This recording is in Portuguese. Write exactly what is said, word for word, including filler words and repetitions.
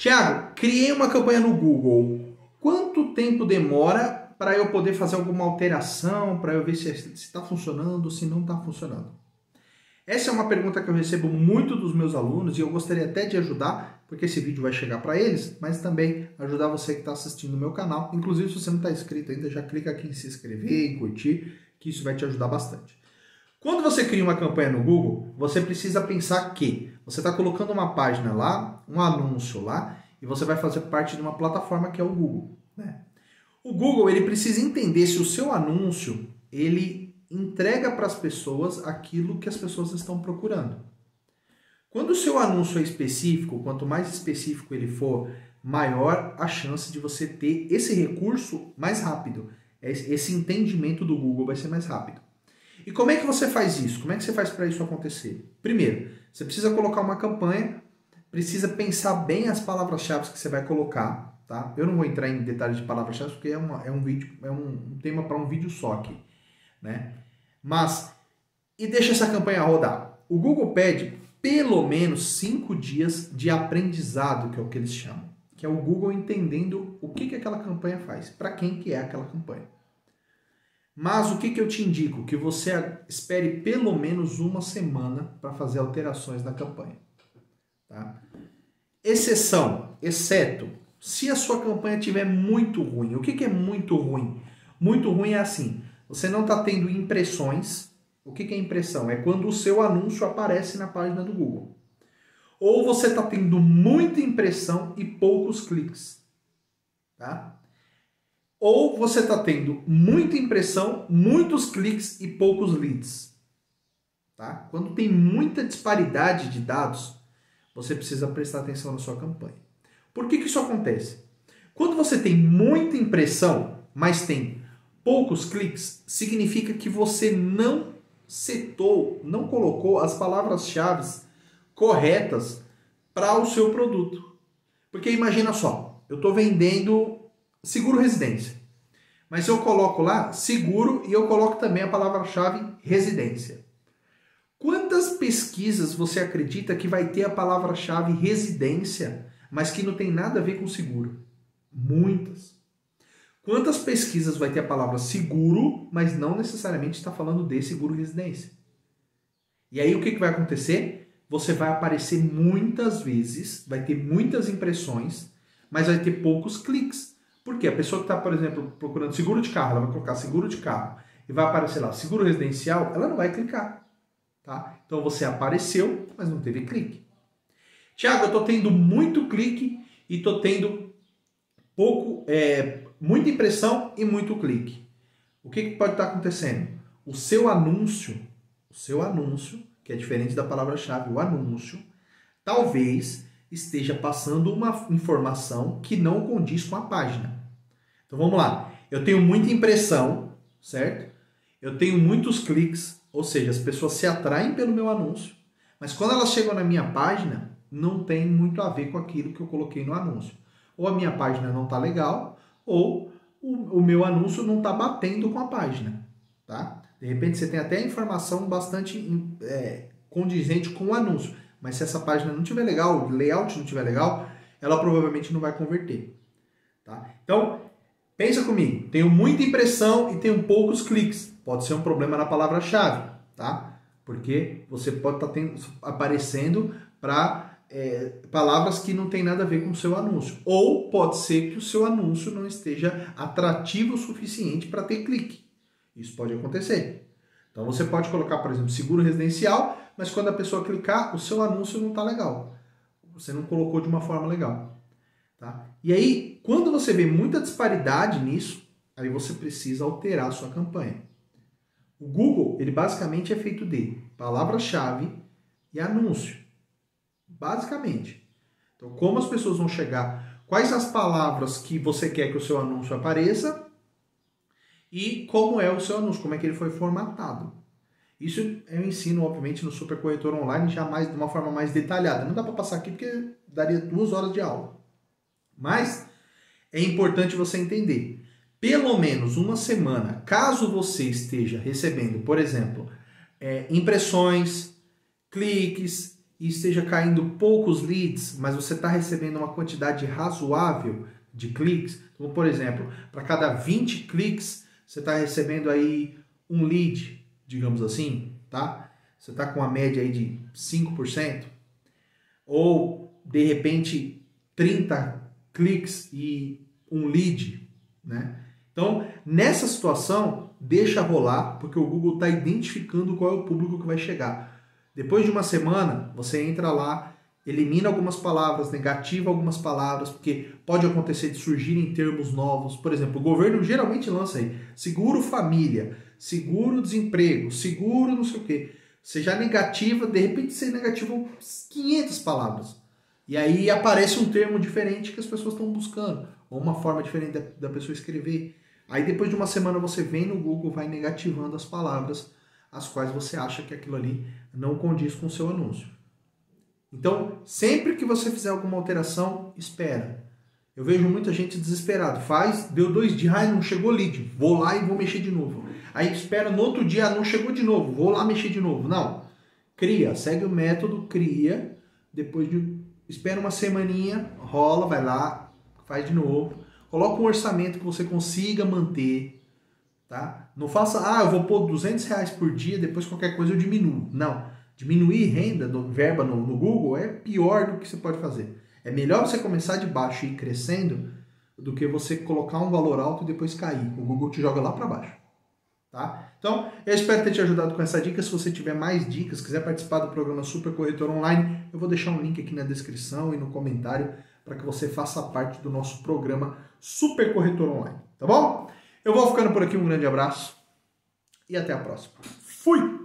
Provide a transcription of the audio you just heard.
Tiago, criei uma campanha no Google. Quanto tempo demora para eu poder fazer alguma alteração, para eu ver se está funcionando ou se não está funcionando? Essa é uma pergunta que eu recebo muito dos meus alunos e eu gostaria até de ajudar, porque esse vídeo vai chegar para eles, mas também ajudar você que está assistindo o meu canal. Inclusive, se você não está inscrito ainda, já clica aqui em se inscrever, em curtir, que isso vai te ajudar bastante. Quando você cria uma campanha no Google, você precisa pensar que você está colocando uma página lá, um anúncio lá, e você vai fazer parte de uma plataforma que é o Google, né? O Google, ele precisa entender se o seu anúncio, ele entrega para as pessoas aquilo que as pessoas estão procurando. Quando o seu anúncio é específico, quanto mais específico ele for, maior a chance de você ter esse recurso mais rápido. Esse entendimento do Google vai ser mais rápido. E como é que você faz isso? Como é que você faz para isso acontecer? Primeiro, você precisa colocar uma campanha, precisa pensar bem as palavras-chave que você vai colocar, tá? Eu não vou entrar em detalhes de palavras-chave porque é, uma, é um vídeo, é um, um tema para um vídeo só aqui, né? Mas, e deixa essa campanha rodar. O Google pede pelo menos cinco dias de aprendizado, que é o que eles chamam, que é o Google entendendo o que, que aquela campanha faz, para quem que é aquela campanha. Mas o que, que eu te indico? Que você espere pelo menos uma semana para fazer alterações na campanha. Tá? Exceção, exceto, se a sua campanha estiver muito ruim. O que, que é muito ruim? Muito ruim é assim, você não está tendo impressões. O que, que é impressão? É quando o seu anúncio aparece na página do Google. Ou você está tendo muita impressão e poucos cliques. Tá? Ou você está tendo muita impressão, muitos cliques e poucos leads. Tá? Quando tem muita disparidade de dados, você precisa prestar atenção na sua campanha. Por que, que isso acontece? Quando você tem muita impressão, mas tem poucos cliques, significa que você não setou, não colocou as palavras-chave corretas para o seu produto. Porque imagina só, eu estou vendendo seguro residência. Mas eu coloco lá seguro e eu coloco também a palavra-chave residência. Quantas pesquisas você acredita que vai ter a palavra-chave residência, mas que não tem nada a ver com seguro? Muitas. Quantas pesquisas vai ter a palavra seguro, mas não necessariamente está falando de seguro residência? E aí o que, que vai acontecer? Você vai aparecer muitas vezes, vai ter muitas impressões, mas vai ter poucos cliques. Por quê? A pessoa que está, por exemplo, procurando seguro de carro, ela vai colocar seguro de carro e vai aparecer lá seguro residencial, ela não vai clicar. Tá? Então você apareceu, mas não teve clique. Tiago, eu estou tendo muito clique e estou tendo pouco, é, muita impressão e muito clique. O que, que pode estar acontecendo? O seu anúncio, o seu anúncio, que é diferente da palavra-chave, o anúncio, talvez esteja passando uma informação que não condiz com a página. Então vamos lá. Eu tenho muita impressão, certo? Eu tenho muitos cliques, ou seja, as pessoas se atraem pelo meu anúncio, mas quando elas chegam na minha página, não tem muito a ver com aquilo que eu coloquei no anúncio. Ou a minha página não está legal, ou o, o meu anúncio não está batendo com a página. Tá? De repente você tem até informação bastante é, condizente com o anúncio, mas se essa página não estiver legal, o layout não estiver legal, ela provavelmente não vai converter. Tá? Então, pensa comigo, tenho muita impressão e tenho poucos cliques. Pode ser um problema na palavra-chave, tá? Porque você pode estar tendo, aparecendo para é, palavras que não tem nada a ver com o seu anúncio. Ou pode ser que o seu anúncio não esteja atrativo o suficiente para ter clique. Isso pode acontecer. Então você pode colocar, por exemplo, seguro residencial, mas quando a pessoa clicar, o seu anúncio não está legal. Você não colocou de uma forma legal. Tá? E aí, quando você vê muita disparidade nisso, aí você precisa alterar a sua campanha. O Google, ele basicamente é feito de palavra-chave e anúncio. Basicamente. Então, como as pessoas vão chegar, quais as palavras que você quer que o seu anúncio apareça e como é o seu anúncio, como é que ele foi formatado. Isso eu ensino, obviamente, no Super Corretor Online, já mais, de uma forma mais detalhada. Não dá para passar aqui porque daria duas horas de aula. Mas é importante você entender. Pelo menos uma semana, caso você esteja recebendo, por exemplo, é, impressões, cliques e esteja caindo poucos leads, mas você está recebendo uma quantidade razoável de cliques, então, por exemplo, para cada vinte cliques, você está recebendo aí um lead, digamos assim, tá? Você está com uma média aí de cinco por cento, ou de repente trinta cliques e um lead, né? Então, nessa situação, deixa rolar, porque o Google está identificando qual é o público que vai chegar. Depois de uma semana, você entra lá, elimina algumas palavras, negativa algumas palavras, porque pode acontecer de surgirem termos novos. Por exemplo, o governo geralmente lança aí seguro família, seguro desemprego, seguro não sei o quê. Você já negativa, de repente você negativou quinhentas palavras. E aí aparece um termo diferente que as pessoas estão buscando, ou uma forma diferente da, da pessoa escrever. Aí depois de uma semana você vem no Google, vai negativando as palavras, as quais você acha que aquilo ali não condiz com o seu anúncio. Então, sempre que você fizer alguma alteração, espera. Eu vejo muita gente desesperada. Faz, deu dois dias, ai, não chegou lead, vou lá e vou mexer de novo. Aí espera no outro dia, não chegou de novo, vou lá mexer de novo. Não. Cria, segue o método, cria, depois de... espera uma semaninha, rola, vai lá, faz de novo. Coloca um orçamento que você consiga manter, tá? Não faça, ah, eu vou pôr duzentos reais por dia, depois qualquer coisa eu diminuo. Não. Diminuir renda, do, verba no, no Google é pior do que você pode fazer. É melhor você começar de baixo e ir crescendo do que você colocar um valor alto e depois cair. O Google te joga lá para baixo. Tá? Então, eu espero ter te ajudado com essa dica. Se você tiver mais dicas, quiser participar do programa Super Corretor Online, eu vou deixar um link aqui na descrição e no comentário para que você faça parte do nosso programa Super Corretor Online. Tá bom? Eu vou ficando por aqui. Um grande abraço e até a próxima. Fui!